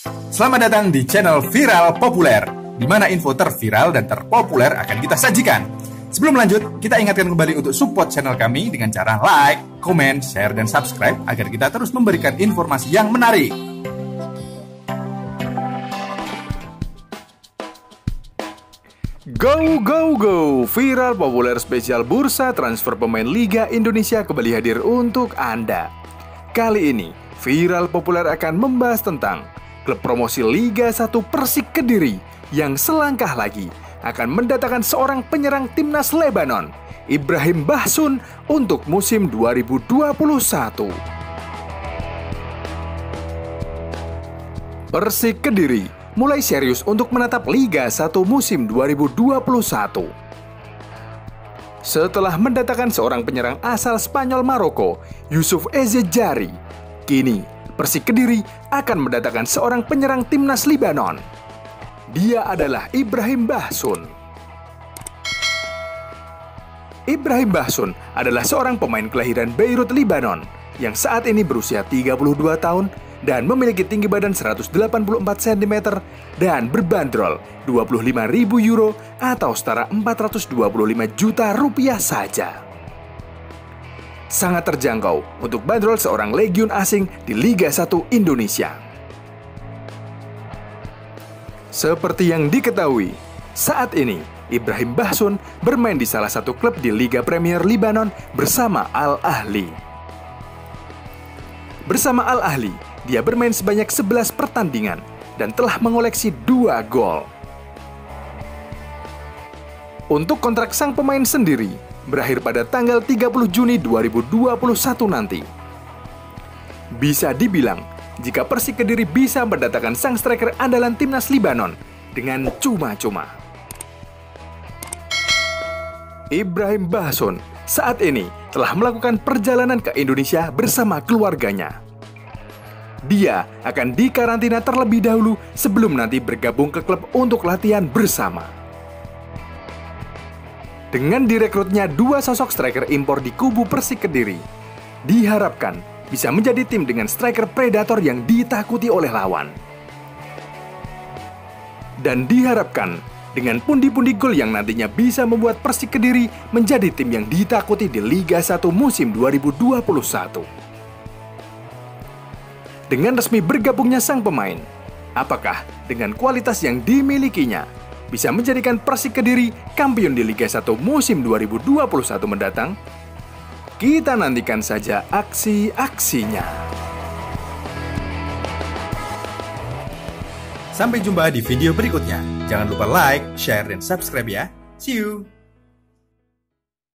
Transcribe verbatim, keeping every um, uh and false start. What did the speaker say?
Selamat datang di channel Viral Populer, di mana info terviral dan terpopuler akan kita sajikan. Sebelum lanjut, kita ingatkan kembali untuk support channel kami dengan cara like, comment, share, dan subscribe agar kita terus memberikan informasi yang menarik. Go, go, go! Viral Populer spesial Bursa Transfer Pemain Liga Indonesia kembali hadir untuk Anda. Kali ini, Viral Populer akan membahas tentang klub promosi Liga satu Persik Kediri yang selangkah lagi akan mendatangkan seorang penyerang timnas Lebanon, Ibrahim Bahsun, untuk musim dua ribu dua puluh satu. Persik Kediri mulai serius untuk menatap Liga satu musim dua ribu dua puluh satu. Setelah mendatangkan seorang penyerang asal Spanyol Maroko, Yusuf Ezzedjari, kini Persik Kediri akan mendatangkan seorang penyerang timnas Lebanon. Dia adalah Ibrahim Bahsun. Ibrahim Bahsun adalah seorang pemain kelahiran Beirut, Lebanon, yang saat ini berusia tiga puluh dua tahun dan memiliki tinggi badan seratus delapan puluh empat sentimeter dan berbandrol dua puluh lima ribu euro atau setara empat ratus dua puluh lima juta rupiah saja. Sangat terjangkau untuk bandrol seorang legiun asing di Liga satu Indonesia. Seperti yang diketahui, saat ini Ibrahim Bahsun bermain di salah satu klub di Liga Premier Lebanon bersama Al Ahly. Bersama Al Ahly, dia bermain sebanyak sebelas pertandingan dan telah mengoleksi dua gol. Untuk kontrak sang pemain sendiri berakhir pada tanggal tiga puluh Juni dua ribu dua puluh satu nanti. Bisa dibilang, jika Persik Kediri bisa mendatangkan sang striker andalan timnas Lebanon dengan cuma-cuma. Ibrahim Bahsun saat ini telah melakukan perjalanan ke Indonesia bersama keluarganya. Dia akan dikarantina terlebih dahulu sebelum nanti bergabung ke klub untuk latihan bersama. Dengan direkrutnya dua sosok striker impor di kubu Persik Kediri, diharapkan bisa menjadi tim dengan striker predator yang ditakuti oleh lawan. Dan diharapkan dengan pundi-pundi gol yang nantinya bisa membuat Persik Kediri menjadi tim yang ditakuti di Liga satu musim dua ribu dua puluh satu. Dengan resmi bergabungnya sang pemain, apakah dengan kualitas yang dimilikinya bisa menjadikan Persik Kediri kampiun di Liga satu musim dua ribu dua puluh satu mendatang? Kita nantikan saja aksi-aksinya. Sampai jumpa di video berikutnya. Jangan lupa like, share, dan subscribe ya. See you!